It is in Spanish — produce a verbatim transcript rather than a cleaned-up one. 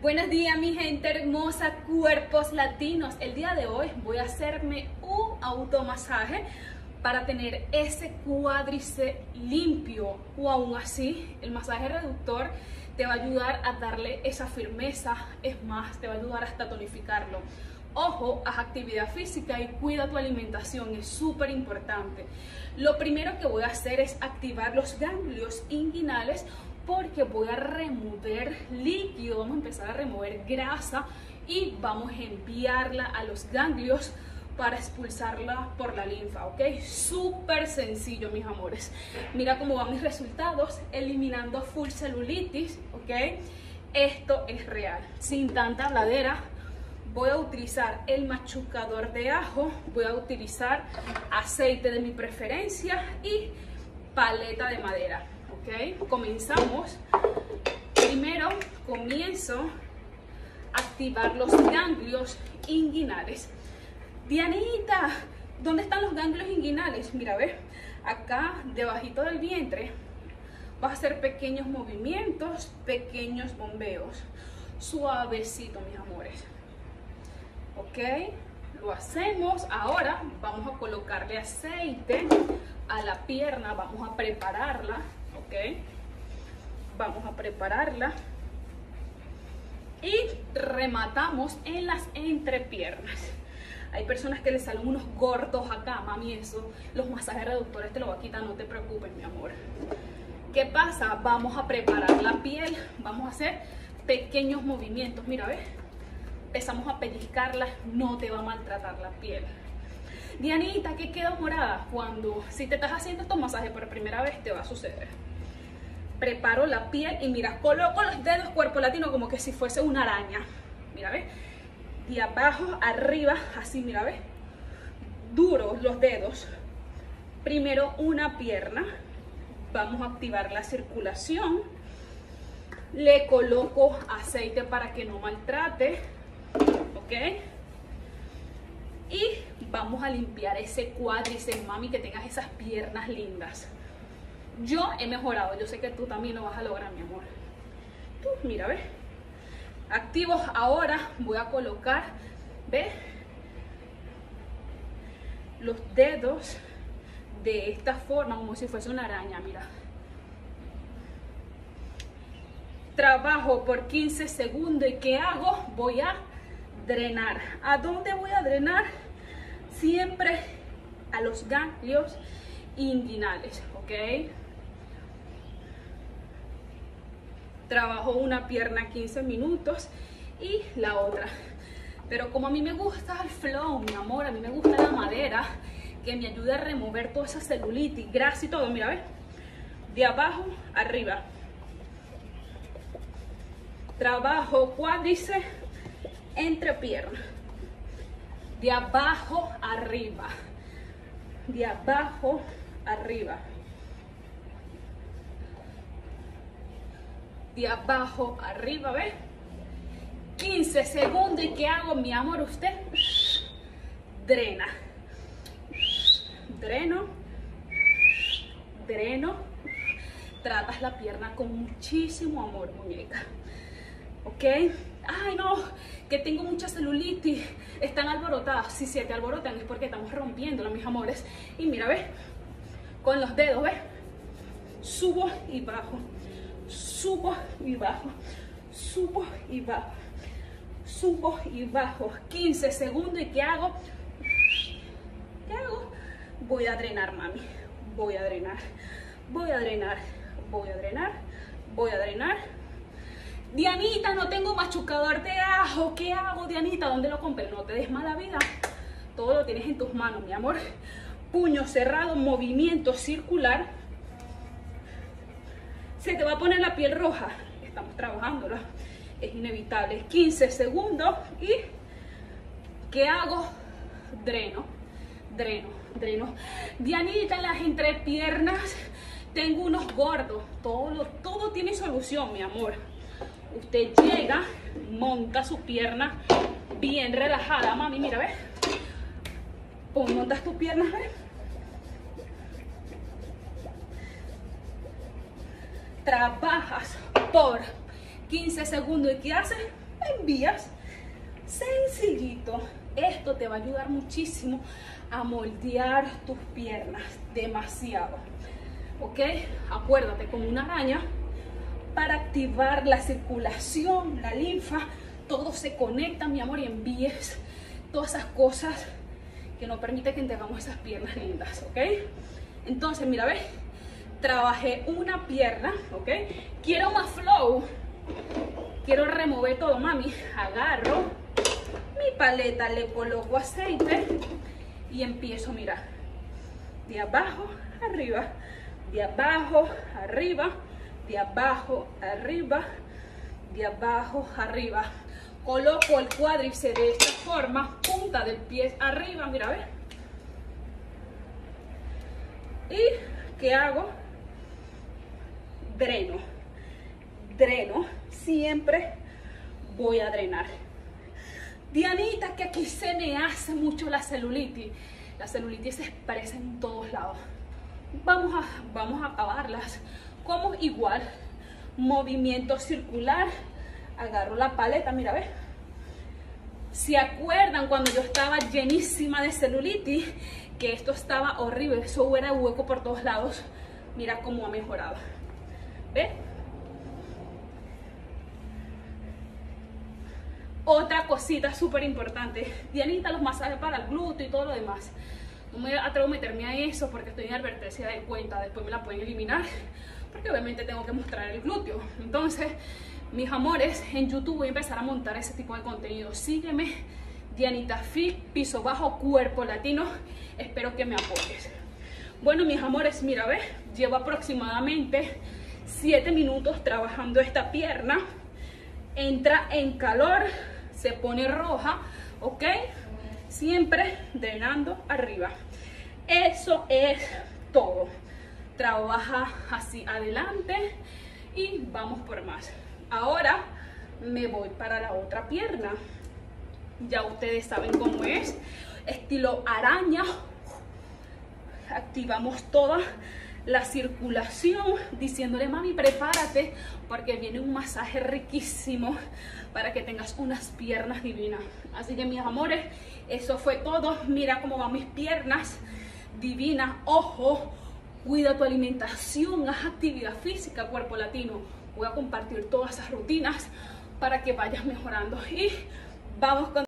Buenos días, mi gente hermosa, cuerpos latinos. El día de hoy voy a hacerme un automasaje para tener ese cuádriceps limpio, o aún así el masaje reductor te va a ayudar a darle esa firmeza. Es más, te va a ayudar hasta a tonificarlo. Ojo, haz actividad física y cuida tu alimentación, es súper importante. Lo primero que voy a hacer es activar los ganglios inguinales, porque voy a remover líquido, vamos a empezar a remover grasa y vamos a enviarla a los ganglios para expulsarla por la linfa, ¿ok? Súper sencillo, mis amores. Mira cómo van mis resultados, eliminando full celulitis, ¿ok? Esto es real, sin tanta habladera. Voy a utilizar el machucador de ajo, voy a utilizar aceite de mi preferencia y paleta de madera. Ok, comenzamos. Primero comienzo a activar los ganglios inguinales. Dianita, ¿dónde están los ganglios inguinales? Mira, ve, acá debajito del vientre vas a hacer pequeños movimientos, pequeños bombeos, suavecito, mis amores. Ok, lo hacemos. Ahora vamos a colocarle aceite a la pierna, vamos a prepararla. Ok, vamos a prepararla y rematamos en las entrepiernas. Hay personas que les salen unos gordos acá, mami, eso los masajes reductores te lo va a quitar, no te preocupes, mi amor. ¿Qué pasa? Vamos a preparar la piel, vamos a hacer pequeños movimientos. Mira, ¿ves? Empezamos a pellizcarla, no te va a maltratar la piel. Dianita, ¿qué queda morada? Cuando, si te estás haciendo estos masajes por primera vez, te va a suceder. Preparo la piel y mira, coloco los dedos cuerpo latino como que si fuese una araña. Mira, ¿ves? De abajo arriba, así, mira, ¿ves? Duros los dedos. Primero una pierna. Vamos a activar la circulación. Le coloco aceite para que no maltrate. ¿Ok? Y vamos a limpiar ese cuádriceps, mami, que tengas esas piernas lindas. Yo he mejorado, yo sé que tú también lo vas a lograr, mi amor. Tú, mira, ¿ves? Activos. Ahora voy a colocar, ¿ves? Los dedos de esta forma, como si fuese una araña, mira. Trabajo por quince segundos. ¿Y qué hago? Voy a drenar. ¿A dónde voy a drenar? Siempre a los ganglios inguinales, ¿ok? Trabajo una pierna quince minutos y la otra. Pero como a mí me gusta el flow, mi amor, a mí me gusta la madera, que me ayude a remover toda esa celulitis, grasa y todo, mira, ¿ves? De abajo arriba. Trabajo cuádriceps, entrepierna. De abajo arriba. De abajo arriba. De abajo arriba, ¿ves? quince segundos. ¿Y qué hago, mi amor? Usted drena. Dreno. Dreno. Tratas la pierna con muchísimo amor, muñeca. ¿Ok? Ay, no, que tengo mucha celulitis. Están alborotadas. Si se te alborotan es porque estamos rompiéndola, mis amores. Y mira, ¿ves? Con los dedos, ¿ves? Subo y bajo. Subo y bajo. Subo y bajo. Subo y bajo. quince segundos. ¿Y qué hago? ¿Qué hago? Voy a drenar, mami. Voy a drenar. Voy a drenar. Voy a drenar. Voy a drenar. Dianita, no tengo machucador de ajo. ¿Qué hago, Dianita? ¿Dónde lo compré? No te des mala vida. Todo lo tienes en tus manos, mi amor. Puño cerrado, movimiento circular. Se te va a poner la piel roja. Estamos trabajándola. Es inevitable. quince segundos. ¿Y qué hago? Dreno. Dreno. Dreno. Dianita, las entrepiernas tengo unos gordos. Todo, todo tiene solución, mi amor. Usted llega, monta su pierna bien relajada, mami, mira, ¿ves? Pon, montas tus piernas, ¿ves? Trabajas por quince segundos. ¿Y qué haces? en vías. Sencillito. Esto te va a ayudar muchísimo a moldear tus piernas, demasiado. ¿Ok? Acuérdate, como una araña, para activar la circulación, la linfa, todo se conecta, mi amor, y envíes todas esas cosas que nos permiten que tengamos esas piernas lindas, ¿ok? Entonces, mira, ¿ves? Trabajé una pierna, ¿ok? Quiero más flow, quiero remover todo, mami. Agarro mi paleta, le coloco aceite y empiezo, mira, de abajo arriba, de abajo arriba, de abajo arriba, de abajo arriba. Coloco el cuádriceps de esta forma, punta del pie arriba, mira, ¿ves? ¿Y qué hago? Dreno, dreno, siempre voy a drenar. Dianita, que aquí se me hace mucho la celulitis. La celulitis se expresa en todos lados. Vamos a, vamos a acabarlas. Como igual, movimiento circular. Agarro la paleta, mira, ¿ves? ¿Se acuerdan cuando yo estaba llenísima de celulitis? Que esto estaba horrible, eso era hueco por todos lados. Mira cómo ha mejorado. ¿Ves? Otra cosita súper importante. Dianita, los masajes para el glúteo y todo lo demás. No me atrevo a meterme a eso porque estoy en advertencia de cuenta. Después me la pueden eliminar porque obviamente tengo que mostrar el glúteo. Entonces, mis amores, en YouTube voy a empezar a montar ese tipo de contenido. Sígueme, Dianita Fit, piso bajo, cuerpo latino. Espero que me apoyes. Bueno, mis amores, mira, ¿ves? Llevo aproximadamente siete minutos trabajando esta pierna. Entra en calor, se pone roja, ¿ok? Siempre drenando arriba. Eso es todo. Trabaja así adelante y vamos por más. Ahora me voy para la otra pierna. Ya ustedes saben cómo es. Estilo araña. Activamos toda la circulación, diciéndole, mami, prepárate porque viene un masaje riquísimo para que tengas unas piernas divinas. Así que, mis amores, eso fue todo. Mira cómo van mis piernas divinas. Ojo, cuida tu alimentación, haz actividad física, cuerpo latino. Voy a compartir todas esas rutinas para que vayas mejorando. Y vamos con